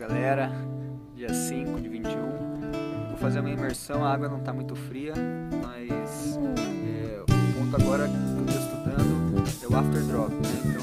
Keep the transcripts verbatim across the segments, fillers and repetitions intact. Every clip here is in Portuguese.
galera, dia cinco de vinte e um. Vou fazer uma imersão, a água não está muito fria, mas é, o ponto agora que eu estou estudando é o after drop, né? Então,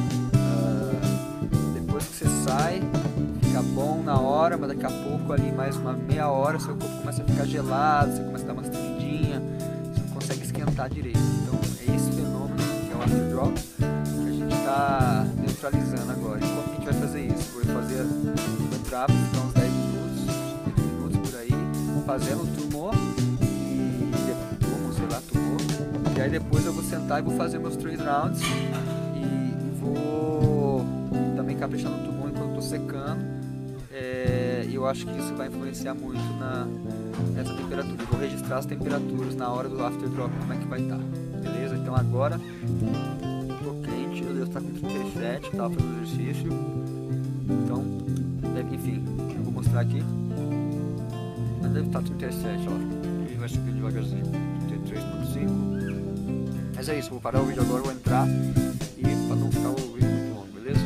uh, depois que você sai, fica bom na hora, mas daqui a pouco, ali mais uma meia hora, seu corpo começa a ficar gelado, você começa a dar umas tremidinhas, você não consegue esquentar direito. Então, é esse fenômeno que é o after drop que a gente está neutralizando agora. E como a gente vai fazer isso? Vou fazer, vou entrar, ficar uns dez minutos, oito minutos por aí, fazendo o tumor e turmo, sei lá, tumor. E aí depois eu vou sentar e vou fazer meus três rounds e, e vou também caprichar no tumor enquanto estou secando. É, e eu acho que isso vai influenciar muito na, nessa temperatura. Eu vou registrar as temperaturas na hora do after drop, como é que vai estar, beleza? Então agora tô quente, eu devo estar com trinta e sete, tava fazendo exercício. Então, deve, enfim, eu vou mostrar aqui. Mas deve estar trinta e sete, ó. E vai subir devagarzinho. trinta e três ponto cinco. Mas é isso, vou parar o vídeo agora, vou entrar e para não ficar o vídeo muito longo, beleza?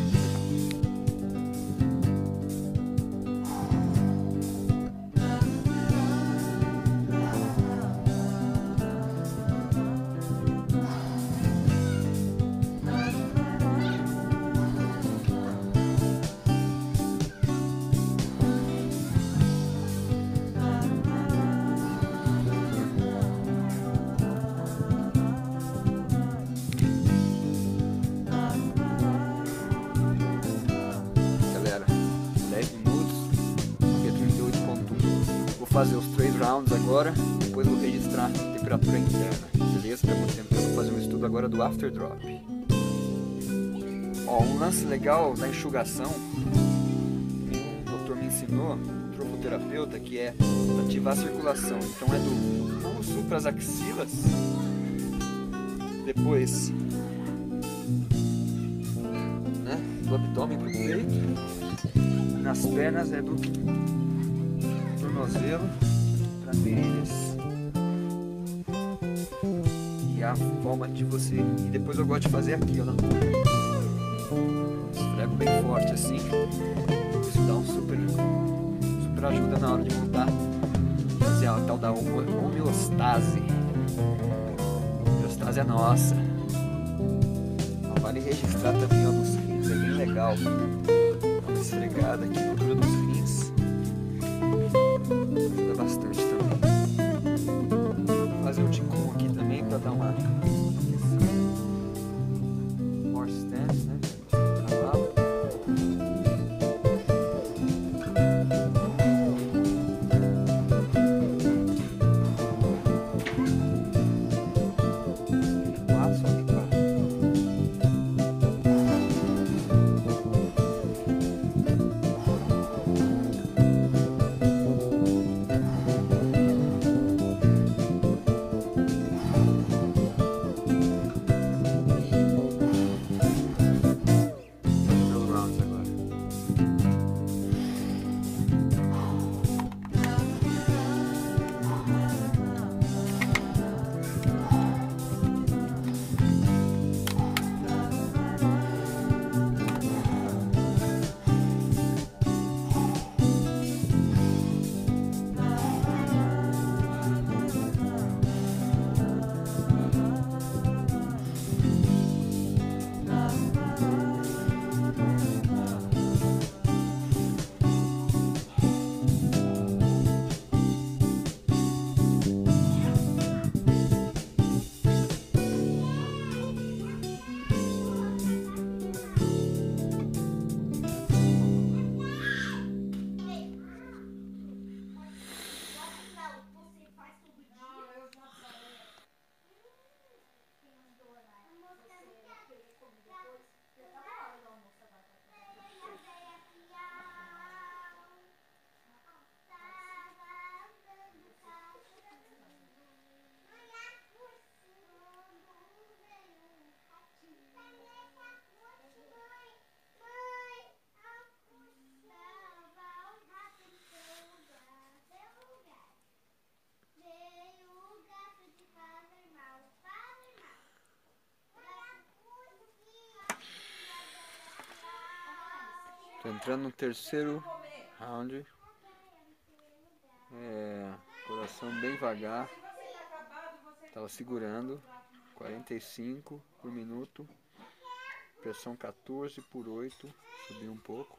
Fazer os três rounds agora, depois vou registrar a temperatura interna, beleza? Estamos tentando fazer um estudo agora do after drop. Ó, um lance legal da enxugação, o doutor me ensinou, o trofoterapeuta, que é ativar a circulação. Então é do pulso para as axilas, depois, né, do abdômen para o peito, nas pernas é do tornozelo para virilhas e a forma de você. E depois eu gosto de fazer aqui, ó, na esfrego bem forte assim. Isso dá um super, super ajuda na hora de montar, fazer a tal da homeostase. Homeostase é nossa. Vale registrar também, ó, nos rins, é bem legal. Dá uma esfregada aqui na altura dos rins. Ajuda bastante também. Vou fazer o Qigong aqui também para dar uma horse stance, né? Cavalo. Quatro, só tem quatro. Tô entrando no terceiro round. É, coração bem vagar. Tava segurando. quarenta e cinco por minuto. Pressão quatorze por oito. Subiu um pouco.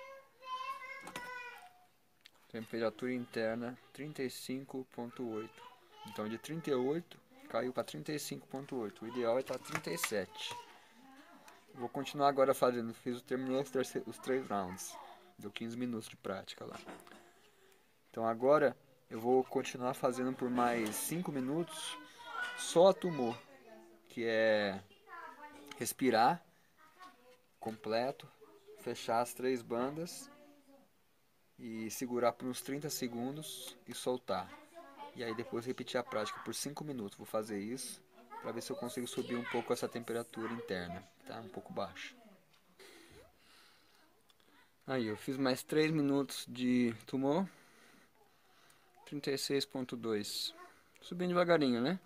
Temperatura interna trinta e cinco ponto oito. Então de trinta e oito caiu para trinta e cinco ponto oito. O ideal é estar trinta e sete. Vou continuar agora fazendo. Fiz, terminei os, terceiro, os três rounds. Deu quinze minutos de prática lá. Então agora eu vou continuar fazendo por mais cinco minutos. Só a Tumor, que é respirar completo, fechar as três bandas e segurar por uns trinta segundos e soltar. E aí depois repetir a prática por cinco minutos. Vou fazer isso para ver se eu consigo subir um pouco essa temperatura interna, tá um pouco baixa. Aí eu fiz mais três minutos de Tumor. trinta e seis ponto dois. Subindo devagarinho, né?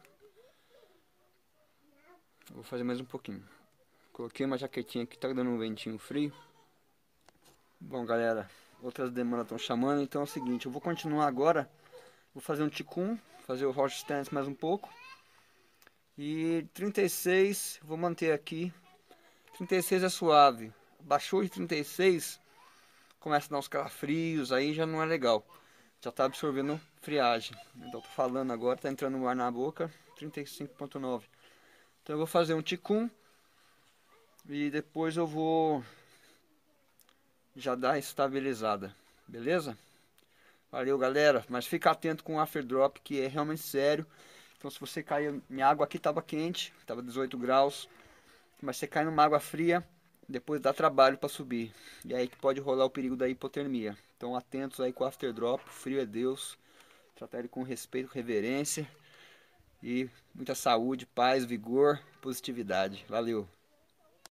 Vou fazer mais um pouquinho. Coloquei uma jaquetinha aqui, tá dando um ventinho frio. Bom, galera, outras demandas estão chamando, então é o seguinte, eu vou continuar agora. Vou fazer um ticum, fazer o horse stance mais um pouco. E trinta e seis, vou manter aqui. trinta e seis é suave. Baixou de trinta e seis, começa a dar uns calafrios, aí já não é legal. Já tá absorvendo friagem. Então tô falando agora, tá entrando o ar na boca, trinta e cinco ponto nove. Então eu vou fazer um ticum. E depois eu vou já dar estabilizada, beleza? Valeu, galera, mas fica atento com o after drop, que é realmente sério. Então se você cair, minha água aqui estava quente, estava dezoito graus, mas você cai numa água fria, depois dá trabalho para subir. E aí que pode rolar o perigo da hipotermia. Então atentos aí com o after drop, frio é Deus. Tratar ele com respeito, reverência e muita saúde, paz, vigor, positividade. Valeu!